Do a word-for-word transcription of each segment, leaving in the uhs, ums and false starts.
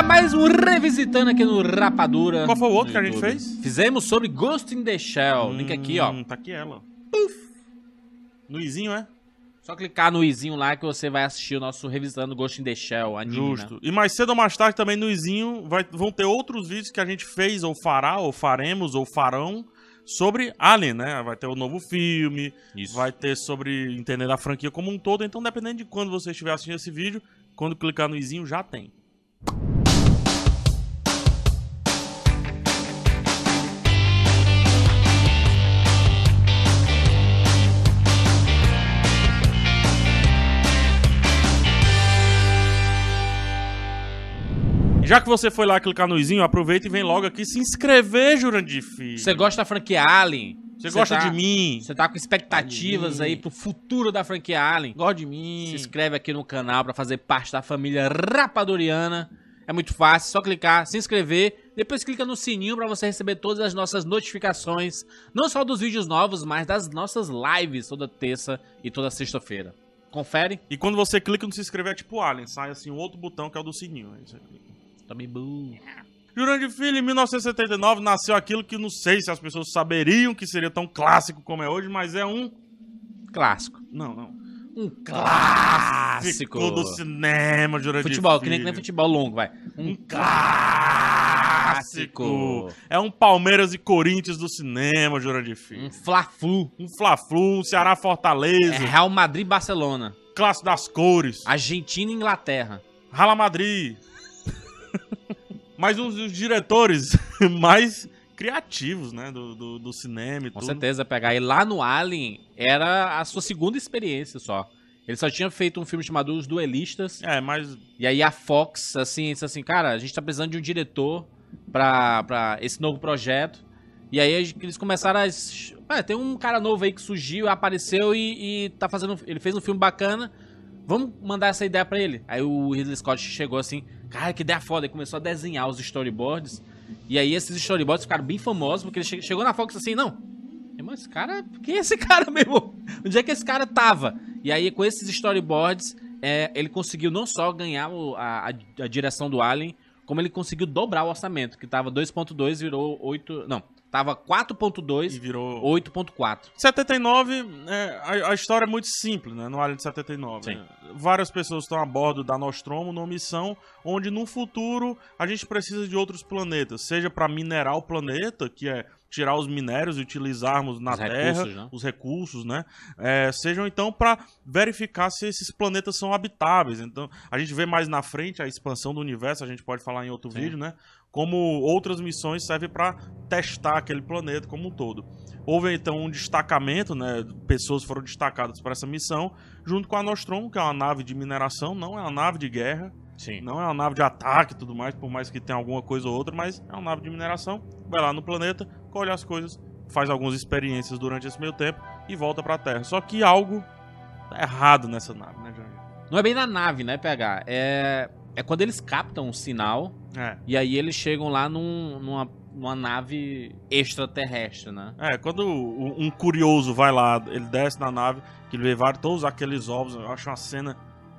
mais um Revisitando aqui no Rapadura. Qual foi o outro que a gente fez? Fizemos sobre Ghost in the Shell. Hum, Link aqui, ó. Tá aqui ela. Puf. No izinho, é? Só clicar no izinho lá que você vai assistir o nosso Revisitando Ghost in the Shell. Anime, Justo. Né? E mais cedo ou mais tarde também no izinho vai, vão ter outros vídeos que a gente fez, ou fará, ou faremos, ou farão, sobre Alien, né? Vai ter o novo filme, Isso. vai ter sobre entender a franquia como um todo. Então, dependendo de quando você estiver assistindo esse vídeo, quando clicar no izinho já tem. Já que você foi lá clicar no izinho, aproveita e vem logo aqui se inscrever, Jurandir Filho. Você gosta da franquia Alien? Você gosta tá, de mim? Você tá com expectativas aí pro futuro da franquia Alien? Gosta de mim? Se inscreve aqui no canal pra fazer parte da família rapaduriana. É muito fácil, só clicar, se inscrever. Depois clica no sininho pra você receber todas as nossas notificações. Não só dos vídeos novos, mas das nossas lives toda terça e toda sexta-feira. Confere? E quando você clica no se inscrever é tipo Alien. Sai assim um outro botão que é o do sininho. Aí você clica. Também bom. Jurandir Filho, em mil novecentos e setenta e nove, nasceu aquilo que não sei se as pessoas saberiam que seria tão clássico como é hoje, mas é um... Clássico. Não, não. Um clássico. do cinema, Jurandir Futebol, Filho. que nem, que nem futebol longo, vai. Um, um clássico. É um Palmeiras e Corinthians do cinema, Jurandir Filho. Um Fla-Flu. Um Fla-Flu, um Ceará-Fortaleza. É Real Madrid e Barcelona. Clássico das cores. Argentina e Inglaterra. Rala Madrid. Mas um dos diretores mais criativos, né, do, do, do cinema e Com tudo. certeza, pegar. E lá no Alien, era a sua segunda experiência só. Ele só tinha feito um filme chamado Os Duelistas. É, mas... E aí a Fox, assim, disse assim, cara, a gente tá precisando de um diretor pra, pra esse novo projeto. E aí eles começaram a... Ah, tem um cara novo aí que surgiu, apareceu e, e tá fazendo... Ele fez um filme bacana. Vamos mandar essa ideia pra ele. Aí o Ridley Scott chegou assim, cara, que ideia foda. Ele começou a desenhar os storyboards. E aí esses storyboards ficaram bem famosos, porque ele chegou na Fox assim, não, irmão, esse cara, quem é esse cara mesmo? Onde é que esse cara tava? E aí com esses storyboards, é, ele conseguiu não só ganhar o, a, a, a direção do Alien, como ele conseguiu dobrar o orçamento, que tava dois ponto dois, virou oito, não, tava quatro ponto dois e virou oito ponto quatro. setenta e nove, é, a, a história é muito simples, né, no Alien de setenta e nove. Né? Várias pessoas estão a bordo da Nostromo numa missão onde no futuro a gente precisa de outros planetas, seja para minerar o planeta, que é tirar os minérios e utilizarmos na os Terra, recursos, né? os recursos, né? É, sejam então para verificar se esses planetas são habitáveis. Então, a gente vê mais na frente a expansão do universo, a gente pode falar em outro Sim. vídeo, né? Como outras missões servem para testar aquele planeta como um todo. Houve então um destacamento, né? Pessoas foram destacadas para essa missão, junto com a Nostromo, que é uma nave de mineração, não é uma nave de guerra. Sim. Não é uma nave de ataque e tudo mais, por mais que tenha alguma coisa ou outra, mas é uma nave de mineração. Vai lá no planeta, colhe as coisas, faz algumas experiências durante esse meio tempo e volta pra Terra. Só que algo tá errado nessa nave, né, Jair? Não é bem na nave, né, P H? É, é quando eles captam um sinal é. e aí eles chegam lá num, numa, numa nave extraterrestre, né? É, quando um curioso vai lá, ele desce na nave, que ele vê vários, todos aqueles ovos, eu acho uma cena...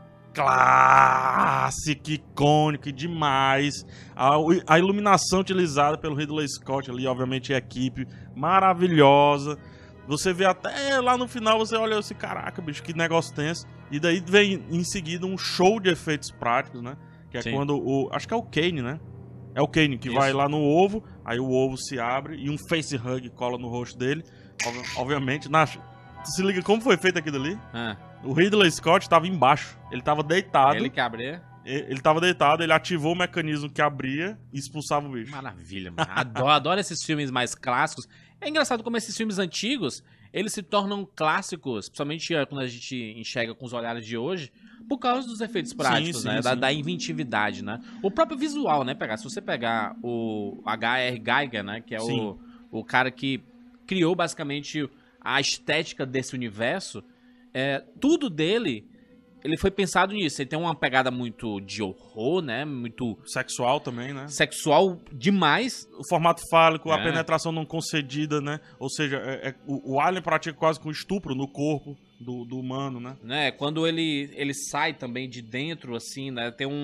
clássico, icônico demais. A, a iluminação utilizada pelo Ridley Scott ali, obviamente, a equipe maravilhosa. Você vê até lá no final, você olha assim, caraca, bicho, que negócio tenso. E daí vem em seguida um show de efeitos práticos, né? Que é Sim. quando o... acho que é o Kane, né? É o Kane que Isso. vai lá no ovo, aí o ovo se abre e um face hug cola no rosto dele. Obviamente, na... se liga como foi feito aquilo ali? Ah. O Ridley Scott tava embaixo. Ele tava deitado. Ele que abria? Ele tava deitado, ele ativou o mecanismo que abria e expulsava o bicho. Maravilha, mano. Adoro, adoro esses filmes mais clássicos. É engraçado como esses filmes antigos, eles se tornam clássicos, principalmente quando a gente enxerga com os olhares de hoje, por causa dos efeitos práticos, sim, sim, né? Da, da inventividade, né? O próprio visual, né? Pegar, se você pegar o H R. Giger, né? Que é o, o cara que criou basicamente a estética desse universo, é, tudo dele, ele foi pensado nisso. Ele tem uma pegada muito de horror, né? Muito... sexual também, né? Sexual demais. O formato fálico, é. a penetração não concedida, né? Ou seja, é, é, o, o Alien pratica quase com estupro no corpo do, do humano, né? né? Quando ele, ele sai também de dentro, assim, né? Tem um,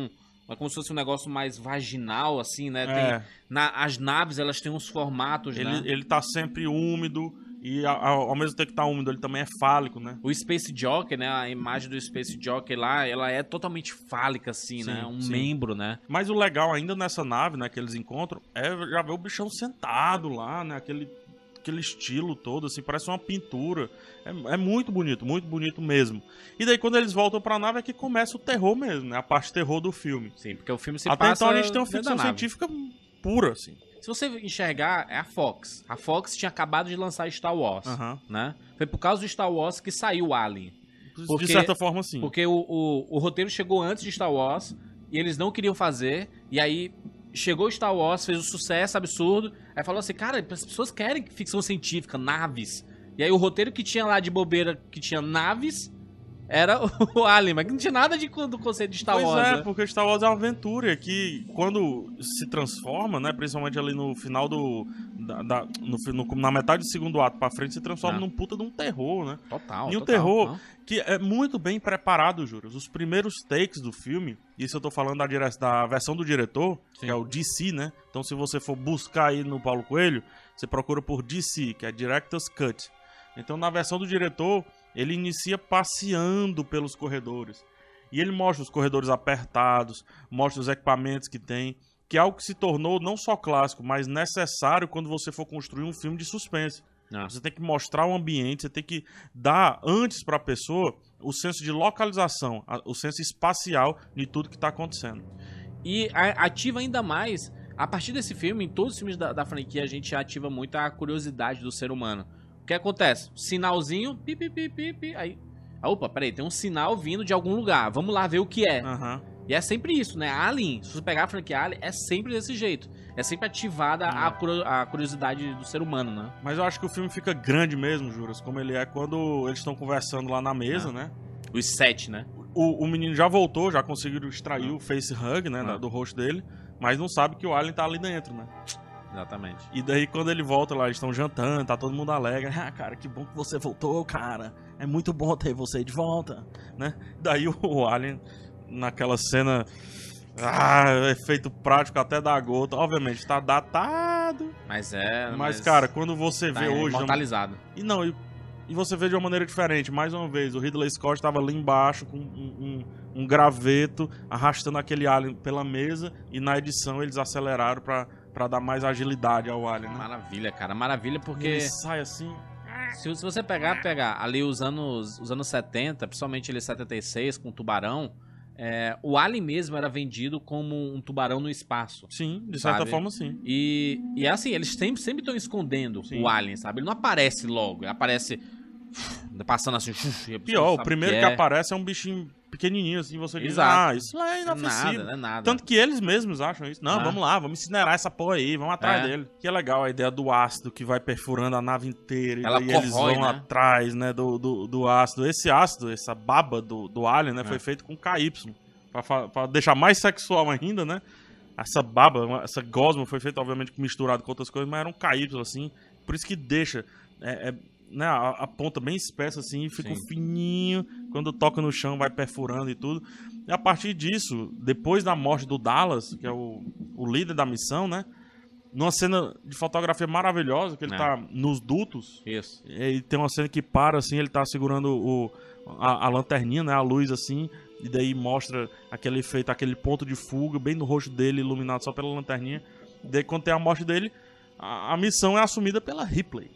é como se fosse um negócio mais vaginal, assim, né? Tem, É. na, as naves, elas têm uns formatos, Ele, né? ele tá sempre úmido e ao, ao mesmo tempo que tá úmido, ele também é fálico, né? O Space Jockey, né? A imagem do Space Jockey lá, ela é totalmente fálica, assim, Sim, né? Um sim. membro, né? Mas o legal ainda nessa nave, né, que eles encontram, é já ver o bichão sentado lá, né? Aquele, aquele estilo todo, assim, parece uma pintura. É, é muito bonito, muito bonito mesmo. E daí quando eles voltam pra nave é que começa o terror mesmo, né? A parte terror do filme. Sim, porque o filme se Até passa então a gente tem uma dentro da ficção nave. científica pura, assim. Se você enxergar, é a Fox. A Fox tinha acabado de lançar Star Wars, Aham. né? Foi por causa do Star Wars que saiu o Alien. Porque- de certa forma, sim. Porque o, o, o roteiro chegou antes de Star Wars e eles não queriam fazer. E aí chegou Star Wars, fez um sucesso absurdo. Aí falou assim, cara, as pessoas querem ficção científica, naves. E aí o roteiro que tinha lá de bobeira, que tinha naves, era o Alien. Mas que não tinha nada de, do conceito de Star Pois Wars, é, né? porque Star Wars é uma aventura e que quando se transforma, né, principalmente ali no final do da, da- no, fi- no- na metade do segundo ato pra frente, se transforma Ah. num puta de um terror, né? Total, E um total, terror não. que é muito bem preparado, Júlio. Os primeiros takes do filme, isso eu tô falando da, dire... da versão do diretor, Sim. que é o D C, né? Então se você for buscar aí no Paulo Coelho, você procura por D C, que é Director's Cut. Então na versão do diretor, ele inicia passeando pelos corredores. E ele mostra os corredores apertados, mostra os equipamentos que tem, que é algo que se tornou não só clássico, mas necessário quando você for construir um filme de suspense. Ah. Você tem que mostrar o ambiente, você tem que dar antes para a pessoa o senso de localização, a- o senso espacial de tudo que está acontecendo. E a- ativa ainda mais, a partir desse filme, em todos os filmes da, da franquia, a gente ativa muito a curiosidade do ser humano. O que acontece? Sinalzinho, pi, pi, pi, pi, pi, aí... Ah, opa, peraí, tem um sinal vindo de algum lugar, vamos lá ver o que é. Aham. E é sempre isso, né? Alien, se você pegar a franquia Alien, é sempre desse jeito. É sempre ativada a, curo- a curiosidade do ser humano, né? Mas eu acho que o filme fica grande mesmo, Juras, como ele é quando eles estão conversando lá na mesa, Ah. né? Os sete, né? O, o menino já voltou, já conseguiram extrair o face hug, né, Ah. da- do rosto dele, mas não sabe que o alien tá ali dentro, né? Exatamente. E daí quando ele volta lá, eles estão jantando, tá todo mundo alegre. Ah, cara, que bom que você voltou, cara. É muito bom ter você de volta, né? Daí o, o alien, naquela cena... Ah, efeito prático até da gota. Obviamente, tá datado. Mas é... Mas, cara, quando você tá vê hoje... imortalizado. E não, e, e você vê de uma maneira diferente. Mais uma vez, o Ridley Scott tava ali embaixo com um, um, um graveto arrastando aquele alien pela mesa. E na edição eles aceleraram pra, pra dar mais agilidade ao alien, né? Maravilha, cara. Maravilha, porque... Ele sai assim... Se, se você pegar, pegar ali os anos, os anos setenta, principalmente ele setenta e seis com o Tubarão, é, o Alien mesmo era vendido como um tubarão no espaço. Sim, de certa Sabe? forma sim. E, e é assim, eles sempre sempre estão escondendo Sim. o Alien, sabe? Ele não aparece logo, ele aparece passando assim. e a pessoa Pior, o sabe primeiro que, é. aparece é um bichinho pequenininho assim, você diz, Exato. ah, isso lá é É inofensivo. nada, é nada. Tanto que eles mesmos acham isso. Não, Ah. vamos lá, vamos incinerar essa porra aí, vamos atrás É. dele. Que é legal a ideia do ácido que vai perfurando a nave inteira. Ela e daí eles corrói, vão né? atrás, né, do, do, do ácido. Esse ácido, essa baba do, do alien, né, É. foi feito com K Y. Pra, fa- pra deixar mais sexual ainda, né? Essa baba, uma- essa gosma foi feita, obviamente, misturado com outras coisas, mas era um K Y, assim. Por isso que deixa é, é, né, a, a ponta bem espessa, assim, e fica Sim. um fininho. Quando toca no chão, vai perfurando e tudo. E a partir disso, depois da morte do Dallas, que é o, o líder da missão, né? Numa cena de fotografia maravilhosa, que ele É. tá nos dutos. Isso. E tem uma cena que para, assim, ele tá segurando o, a, a lanterninha, né? A luz, assim. E daí mostra aquele efeito, aquele ponto de fuga bem no rosto dele, iluminado só pela lanterninha. E daí, quando tem a morte dele, a, a missão é assumida pela Ripley.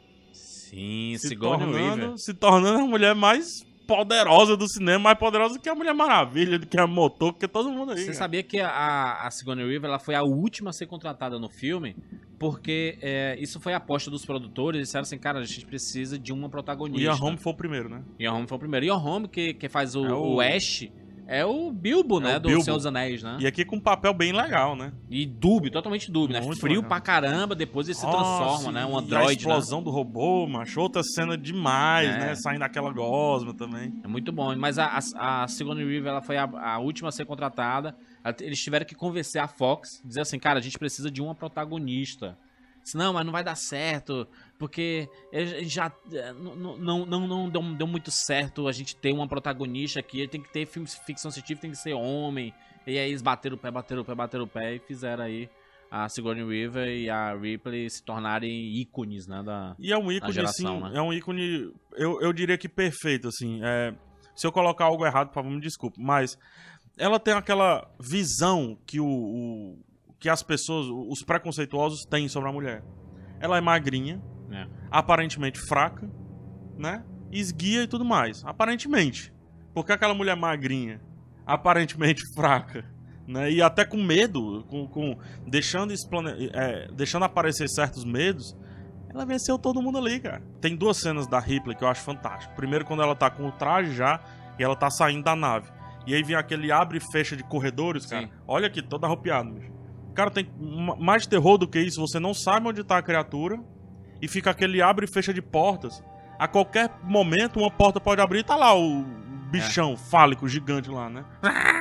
Sim, Se Sigourney Weaver. tornando, se tornando a mulher mais poderosa do cinema, mais poderosa que a Mulher Maravilha, do que a Motor, que todo mundo aí. Você cara. sabia que a, a Sigourney Weaver ela foi a última a ser contratada no filme? Porque é, isso foi a aposta dos produtores. Eles disseram assim, cara, a gente precisa de uma O protagonista. Ian Holm foi o primeiro, né? Ian Holm foi o primeiro. Ian Holm, que, que faz o, É o- o Ash, é o Bilbo, É né? o do Bilbo. Senhor dos Anéis, né? E aqui com um papel bem legal, né? E dúbio, totalmente dúbio, né? Muito Frio legal. pra caramba, depois ele se transforma, Nossa, né? Um e a androide, explosão do robô, macho. Outra cena demais, É. né? Saindo daquela gosma também. né? É muito bom. Mas a, a, a Sigourney Weaver ela foi a, a última a ser contratada. Ela- Eles tiveram que convencer a Fox, dizer assim, cara, a gente precisa de uma protagonista. Disse, não, mas não vai dar certo, porque já não, não, não, não deu, deu muito certo a gente ter uma protagonista aqui, tem que ter filme ficção científica, tem que ser homem. E aí eles bateram o pé, bateram o pé, bateram o pé e fizeram aí a Sigourney Weaver e a Ripley se tornarem ícones, né, da E é um ícone, geração, assim, né? é um ícone, eu, eu diria que perfeito, assim, é, se eu colocar algo errado, por favor, me desculpe, mas ela tem aquela visão que, o, o, que as pessoas, os preconceituosos têm sobre a mulher. Ela é magrinha, É. aparentemente fraca, né, esguia e tudo mais, aparentemente, porque aquela mulher magrinha, aparentemente fraca, né, e até com medo, com, com, deixando, explane... é, deixando aparecer certos medos, ela venceu todo mundo ali, cara. Tem duas cenas da Ripley que eu acho fantástico. Primeiro, quando ela tá com o traje já e ela tá saindo da nave. E aí vem aquele abre e fecha de corredores, cara. Sim. Olha aqui, todo arrupiado, bicho. Cara, tem mais terror do que isso. Você não sabe onde tá a criatura e fica aquele abre e fecha de portas. A qualquer momento, uma porta pode abrir e tá lá o bichão é. fálico gigante lá, né?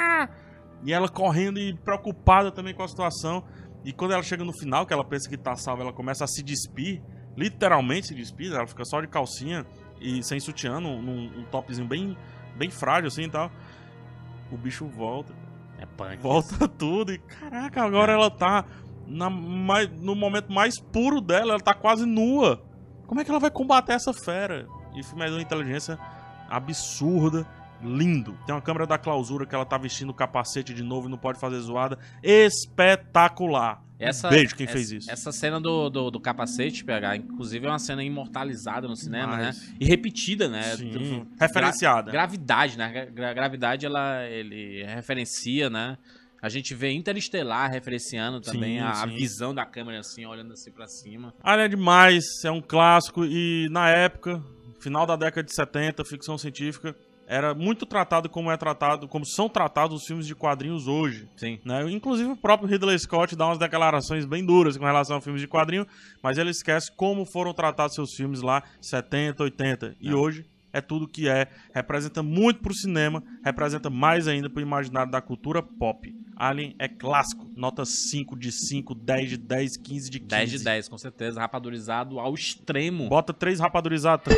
E ela correndo e preocupada também com a situação. E quando ela chega no final, que ela pensa que tá salva, ela começa a se despir. Literalmente se despir. Ela fica só de calcinha e sem sutiã, num, num um topzinho bem, bem frágil assim e tal. O bicho volta. É punk. Volta tudo. E caraca, agora é. ela tá na, mais, no momento mais puro dela. Ela tá quase nua. Como é que ela vai combater essa fera? E o filme é de uma inteligência absurda. Lindo. Tem uma câmera da clausura que ela tá vestindo o capacete de novo e não pode fazer zoada. Espetacular. Essa, um beijo quem essa, fez isso. Essa cena do, do, do capacete, P H, inclusive é uma cena imortalizada no cinema, Mas... né? E repetida, né? Sim. Referenciada. Gra gravidade, né? Gra gravidade, ela ele referencia, né? A gente vê Interestelar referenciando também sim, a, sim. a visão da câmera assim, olhando assim pra cima. Olha, é demais. É um clássico e na época, final da década de setenta, ficção científica era muito tratado como é tratado, como são tratados os filmes de quadrinhos hoje. Sim. Né? Inclusive o próprio Ridley Scott dá umas declarações bem duras com relação a filmes de quadrinho, mas ele esquece como foram tratados seus filmes lá setenta, oitenta. E Não. hoje é tudo que é. Representa muito pro cinema, representa mais ainda pro imaginário da cultura pop. Alien é clássico. Nota cinco de cinco, dez de dez, quinze de quinze. dez de dez, com certeza. Rapadurizado ao extremo. Bota três rapadurizados.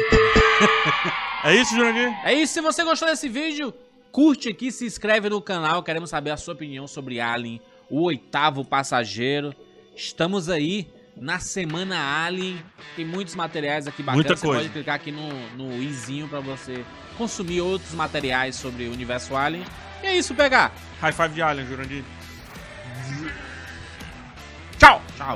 É isso, Jurandir? É isso. Se você gostou desse vídeo, curte aqui, se inscreve no canal. Queremos saber a sua opinião sobre Alien, o oitavo passageiro. Estamos aí na semana Alien. Tem muitos materiais aqui bacanas. Muita você coisa. pode clicar aqui no, no izinho pra você consumir outros materiais sobre o universo Alien. E é isso, pegar. High five de Alien, Jurandir. Tchau! Tchau.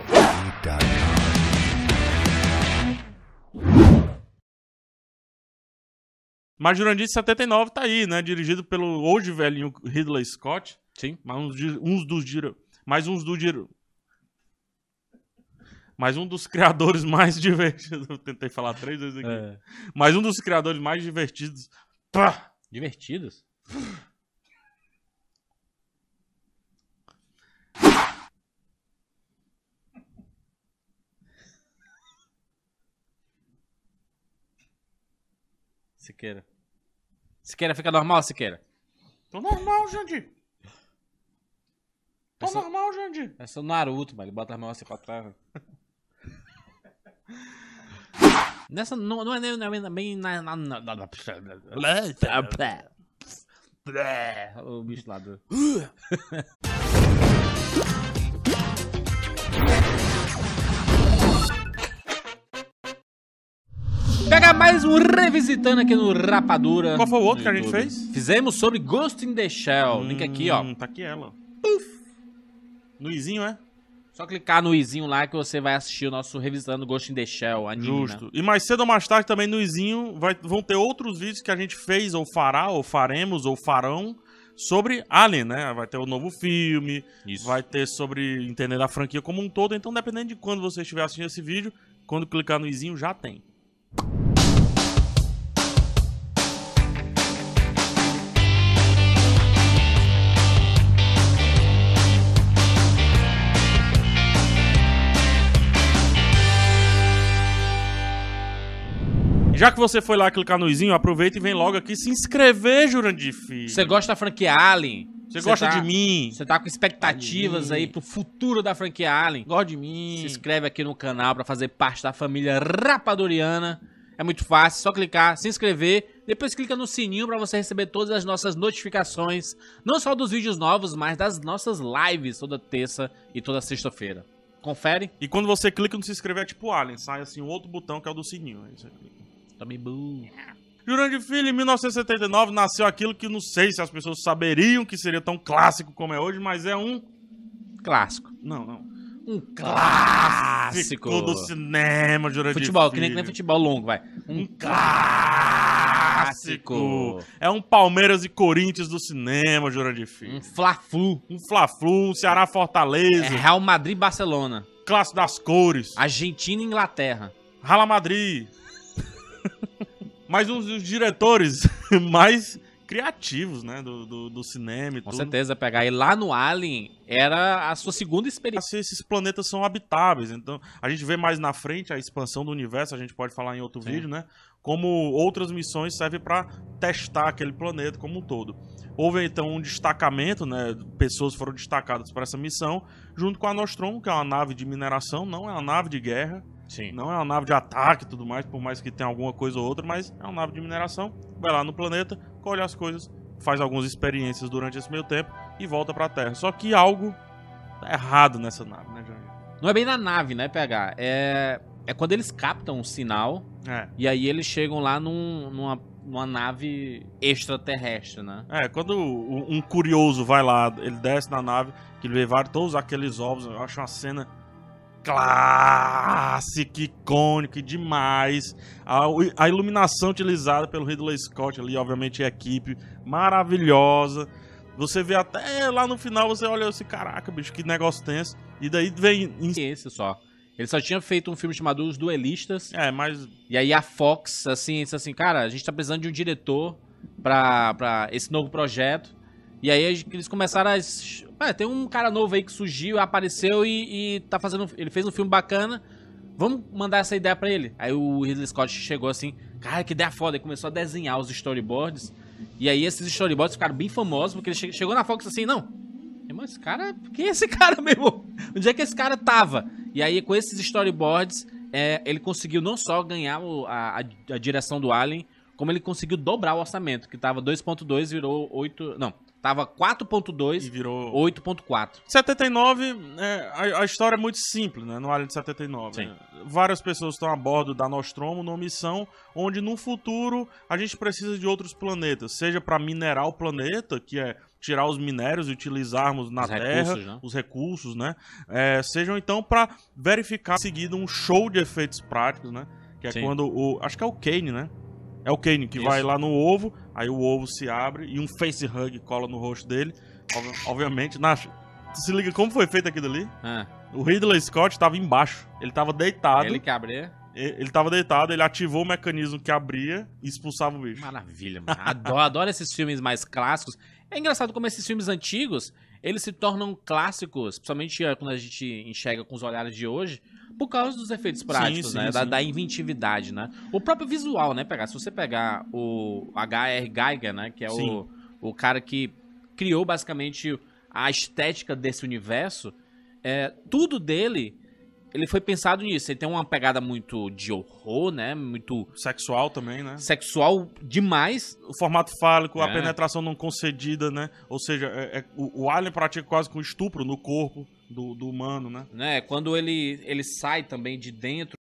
Mas Jurandir setenta e nove tá aí, né? Dirigido pelo hoje velhinho Ridley Scott. Sim. Mas uns, uns dos dire... mais uns do dire... mais um dos criadores mais divertidos. Eu tentei falar três vezes aqui. É. Mas um dos criadores mais divertidos. Pá! Divertidos? Siqueira. Siqueira, fica normal, Siqueira? Tô normal, Jandir. Tô Essa- normal, Jandir. Esse é o Naruto, mas ele bota as mãos assim pra trás. Nessa, não, não é nem, não é nem na, na, na, na, na- o bicho lá do... Pegar mais um revisitando aqui no Rapadura. Qual foi o outro no que a gente YouTube. fez? Fizemos sobre Ghost in the Shell. Link aqui, ó. Hum, Tá aqui ela. No izinho, é? Só clicar no izinho lá que você vai assistir o nosso revisitando Ghost in the Shell anime, Justo. né? E mais cedo ou mais tarde também no izinho vai, vão ter outros vídeos que a gente fez, ou fará, ou faremos, ou farão, sobre Alien, né? Vai ter o novo filme, Isso. vai ter sobre entender a franquia como um todo. Então, dependendo de quando você estiver assistindo esse vídeo, quando clicar no izinho já tem. Já que você foi lá clicar no izinho, aproveita e vem logo aqui se inscrever, Jurandir Filho. Você gosta da franquia Alien? Você gosta tá, de mim? Você tá com expectativas aí pro futuro da franquia Alien? Gosta de mim? Se inscreve aqui no canal pra fazer parte da família Rapaduriana. É muito fácil, só clicar, se inscrever, depois clica no sininho pra você receber todas as nossas notificações, não só dos vídeos novos, mas das nossas lives toda terça e toda sexta-feira. Confere? E quando você clica no se inscrever é tipo Alien, sai assim um outro botão que é o do sininho. Aí você clica. Tome burro. Jurandir Filho, em mil novecentos e setenta e nove, nasceu aquilo que não sei se as pessoas saberiam que seria tão clássico como é hoje, mas é um... Clássico. Não, não. Um clássico do cinema, Jurandir Futebol, Filho. que nem, que nem futebol longo, vai. Um, um clássico. É um Palmeiras e Corinthians do cinema, Jurandir Filho. Um Fla-Flu. Um Fla-Flu, um Ceará-Fortaleza. É Real Madrid-Barcelona. Clássico das cores. Argentina e Inglaterra. Rala Madrid. Mas um dos diretores mais criativos, né, do, do, do cinema e Com tudo. certeza, pegar. E lá no Alien era a sua segunda experiência. Esses planetas são habitáveis, então a gente vê mais na frente a expansão do universo, a gente pode falar em outro Sim. vídeo, né? Como outras missões servem para testar aquele planeta como um todo. Houve então um destacamento, né? Pessoas foram destacadas para essa missão, junto com a Nostromo, que é uma nave de mineração, não é uma nave de guerra. Sim. Não é uma nave de ataque e tudo mais, por mais que tenha alguma coisa ou outra, mas é uma nave de mineração. Vai lá no planeta, colhe as coisas, faz algumas experiências durante esse meio tempo e volta pra Terra. Só que algo tá errado nessa nave, né, Jandir? Não é bem na nave, né, P H? É, é quando eles captam um sinal É. e aí eles chegam lá num, numa, numa nave extraterrestre, né? É, quando um curioso vai lá, ele desce na nave, que ele vê vários, todos aqueles ovos, eu acho uma cena clássica, icônica demais. A, a iluminação utilizada pelo Ridley Scott ali, obviamente, a equipe maravilhosa. Você vê até lá no final, você olha assim, caraca, bicho, que negócio tenso. E daí vem... Esse só. Ele só tinha feito um filme chamado Os Duelistas. É, mas... E aí a Fox, assim, disse assim, cara, a gente tá precisando de um diretor pra, pra esse novo projeto. E aí eles começaram a... Ah, tem um cara novo aí que surgiu, apareceu e, e tá fazendo... Ele fez um filme bacana, vamos mandar essa ideia pra ele. Aí o Ridley Scott chegou assim, cara, que ideia foda. Ele começou a desenhar os storyboards. E aí esses storyboards ficaram bem famosos, porque ele chegou na Fox assim, não... Irmão, esse cara... Quem é esse cara mesmo? Onde é que esse cara tava? E aí com esses storyboards, é, ele conseguiu não só ganhar o, a, a, a direção do Alien, como ele conseguiu dobrar o orçamento, que tava dois ponto dois, virou oito... Não... Tava quatro ponto dois e virou oito ponto quatro. setenta e nove, é, a, a história é muito simples, né? No Alien de setenta e nove. Sim. Né? Várias pessoas estão a bordo da Nostromo numa missão onde no futuro a gente precisa de outros planetas. Seja para minerar o planeta, que é tirar os minérios e utilizarmos na Os Terra, recursos, né? os recursos, né? É, sejam então para verificar em seguida um show de efeitos práticos, né? Que é Sim. quando o... Acho que é o Kane, né? É o Kane que Isso. vai lá no ovo, aí o ovo se abre e um face hug cola no rosto dele. Ob- obviamente, na... se liga como foi feito aquilo ali? Ah, O Ridley Scott tava embaixo, ele tava deitado, ele ele... que abre. ele tava deitado, ele ativou o mecanismo que abria e expulsava o bicho. Maravilha, mano. Adoro, adoro esses filmes mais clássicos. É engraçado como esses filmes antigos, eles se tornam clássicos, principalmente quando a gente enxerga com os olhares de hoje, por causa dos efeitos práticos, sim, né? sim. Da, da inventividade, né? O próprio visual, né, pegar? Se você pegar o H R. Giger, né? Que é o, o cara que criou basicamente a estética desse universo, é, tudo dele, ele foi pensado nisso. Ele tem uma pegada muito de horror, né? Muito Sexual também, né? sexual demais. O formato fálico, a É. penetração não concedida, né? Ou seja, é- é- o, o Alien pratica quase com estupro no corpo do, do humano, né? Né? Quando ele, ele sai também de dentro